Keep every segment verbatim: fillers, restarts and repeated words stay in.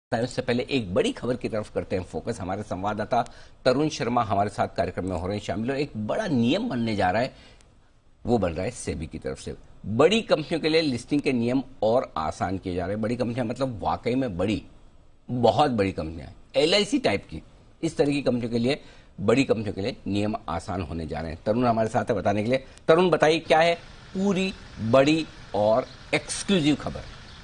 उससे पहले एक बड़ी खबर की तरफ करते हैं फोकस। हमारे संवाददाता तरुण शर्मा हमारे साथ कार्यक्रम में हो रहे हैं शामिल। एक बड़ा नियम बनने जा रहा है, वो बन रहा है सेबी की तरफ से। बड़ी कंपनियों के लिए लिस्टिंग के नियम और आसान किए जा रहे हैं। बड़ी कंपनियां मतलब वाकई में बड़ी, बहुत बड़ी कंपनियां, एल आई सी टाइप की, इस तरह की कंपनियों के लिए, बड़ी कंपनियों के लिए नियम आसान होने जा रहे हैं। तरुण हमारे साथ है बताने के लिए। तरुण बताइए क्या है पूरी बड़ी और एक्सक्लूसिव खबर।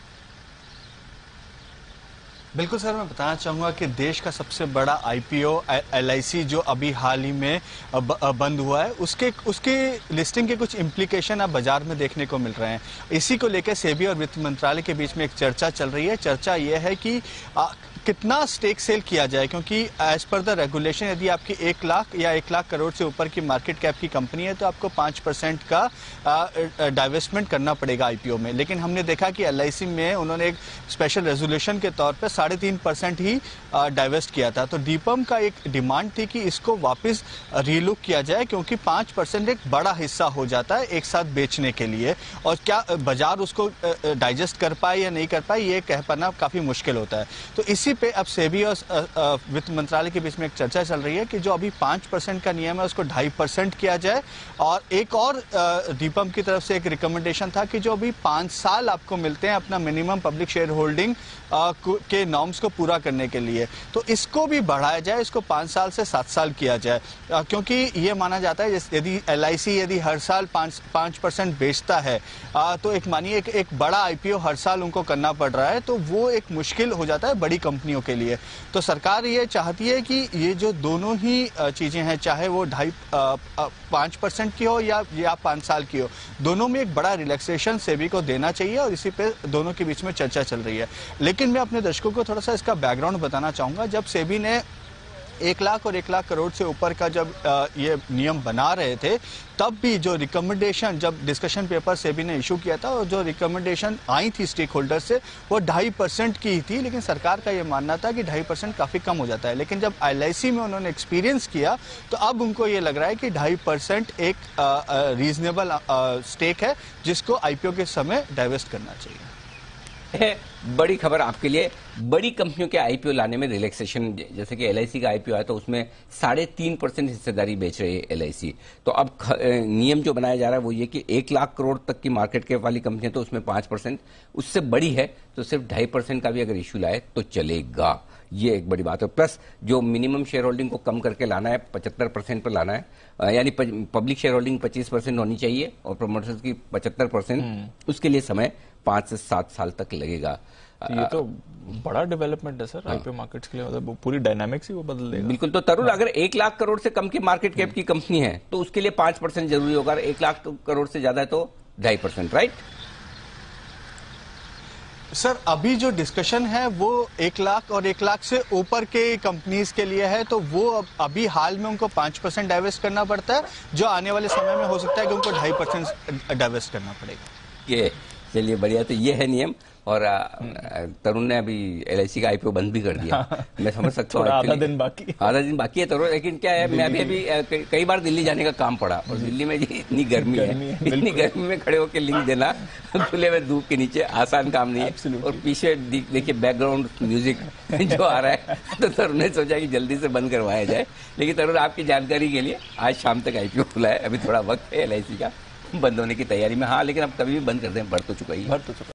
बिल्कुल सर, मैं बताना चाहूंगा कि देश का सबसे बड़ा आईपीओ एल आई सी जो अभी हाल ही में बंद हुआ है, उसके उसके लिस्टिंग के कुछ इम्प्लीकेशन अब बाजार में देखने को मिल रहे हैं। इसी को लेकर सेबी और वित्त मंत्रालय के बीच में एक चर्चा चल रही है। चर्चा ये है कि आ, कितना स्टेक सेल किया जाए, क्योंकि एज पर द रेगुलेशन यदि आपकी एक लाख या एक लाख करोड़ से ऊपर की मार्केट कैप की कंपनी है तो आपको पांच परसेंट का डाइवेस्टमेंट करना पड़ेगा आईपीओ में। लेकिन हमने देखा कि एल आई सी में उन्होंने एक स्पेशल रेजोल्यूशन के तौर पर साढ़े तीन परसेंट ही डाइवेस्ट किया था। तो डीपम का एक डिमांड थी कि इसको वापस रीलुक किया जाए, क्योंकि पांच परसेंट एक बड़ा हिस्सा हो जाता है एक साथ बेचने के लिए, और क्या बाजार उसको डाइजेस्ट कर पाए या नहीं कर पाए ये कह पाना काफी मुश्किल होता है। तो इसी पे अब सेबी और वित्त मंत्रालय के बीच में एक चर्चा चल रही है कि जो अभी पांच परसेंट का नियम है उसको ढाई परसेंट किया जाए। और एक और डीपम की तरफ से एक रिकमेंडेशन था कि जो अभी पांच साल आपको मिलते हैं अपना मिनिमम पब्लिक शेयर होल्डिंग के नॉर्म्स को पूरा करने के लिए, तो इसको भी बढ़ाया जाए, इसको पांच साल से सात साल किया जाए। क्योंकि ये माना जाता है यदि एल आई सी यदि हर साल पांच पांच परसेंट बेचता है तो एक मानिए एक, एक बड़ा आईपीओ हर साल उनको करना पड़ रहा है, तो वो एक मुश्किल हो जाता है बड़ी कंपनियों के लिए। तो सरकार ये चाहती है कि ये जो दोनों ही चीजें हैं, चाहे वो ढाई पांच परसेंट की हो या या पांच साल की हो, दोनों में एक बड़ा रिलैक्सेशन सेबी को देना चाहिए, और इसी पे दोनों के बीच में चर्चा चल रही है। लेकिन मैं अपने दर्शकों को थोड़ा सा इसका बैकग्राउंड बताना चाहूंगा। जब सेबी ने एक लाख और एक लाख करोड़ से ऊपर का जब ये नियम बना रहे थे, तब भी जो रिकमेंडेशन, जब डिस्कशन पेपर सेबी ने इशू किया था और जो रिकमेंडेशन आई थी स्टेक होल्डर से, वो ढाई परसेंट की ही थी। लेकिन सरकार का ये मानना था कि ढाई परसेंट काफी कम हो जाता है। लेकिन जब एल आई सी में उन्होंने एक्सपीरियंस किया तो अब उनको ये लग रहा है कि ढाई परसेंट एक रीजनेबल स्टेक है जिसको आईपीओ के समय डाइवेस्ट करना चाहिए। है बड़ी खबर आपके लिए। बड़ी कंपनियों के आईपीओ लाने में रिलैक्सेशन, जैसे कि एल आई सी का आईपीओ आया तो उसमें साढ़े तीन परसेंट हिस्सेदारी बेच रही है एल आई सी। तो अब नियम जो बनाया जा रहा है वो ये कि एक लाख करोड़ तक की मार्केट कैप वाली कंपनियां तो उसमें पांच परसेंट, उससे बड़ी है तो सिर्फ ढाई परसेंट का भी अगर इश्यू लाए तो चलेगा। ये एक बड़ी बात है। प्लस जो मिनिमम शेयर होल्डिंग को कम करके लाना है, पचहत्तर परसेंट पर लाना है, यानी पब्लिक शेयर होल्डिंग पच्चीस परसेंट होनी चाहिए और प्रमोटर्स की पचहत्तर परसेंट, उसके लिए समय पांच से सात साल तक लगेगा। ये तो बड़ा डेवलपमेंट है सर आईपीओ मार्केट्स के लिए, मतलब पूरी डायनामिक्स ही वो बदल देगा। बिल्कुल। तो तरुण, अगर एक लाख करोड़ से कम की मार्केट कैप की कंपनी है तो उसके लिए पांच परसेंट जरूरी होगा, एक लाख करोड़ से ज्यादा है तो ढाई परसेंट, राइट? सर अभी जो डिस्कशन है वो एक लाख और एक लाख से ऊपर के कंपनीज के लिए है, तो वो अभी हाल में उनको पांच परसेंट डाइवेस्ट करना पड़ता है, जो आने वाले समय में हो सकता है कि उनको ढाई परसेंट डाइवेस्ट करना पड़ेगा। ये चलिए बढ़िया। तो ये है नियम। और तरुण ने अभी एल आई सी का आईपीओ बंद भी कर दिया। मैं समझ सकता हूँ, आधा दिन बाकी आधा दिन बाकी है तरुण। लेकिन क्या है, मैं अभी अभी कई बार दिल्ली जाने का काम पड़ा, और दिल्ली में जी इतनी गर्मी है, इतनी गर्मी में खड़े होकर लिंक देना खुले में धूप के नीचे आसान काम नहीं है। और पीछे देखिए बैकग्राउंड म्यूजिक जो आ रहा है, तो तरुण ने सोचा कि जल्दी से बंद करवाया जाए। लेकिन तरुण, आपकी जानकारी के लिए आज शाम तक आईपीओ खुला है, अभी थोड़ा वक्त है एल आई सी का बंद होने की तैयारी में। हाँ, लेकिन अब कभी भी बंद कर दें, बढ़ तो चुका ही है।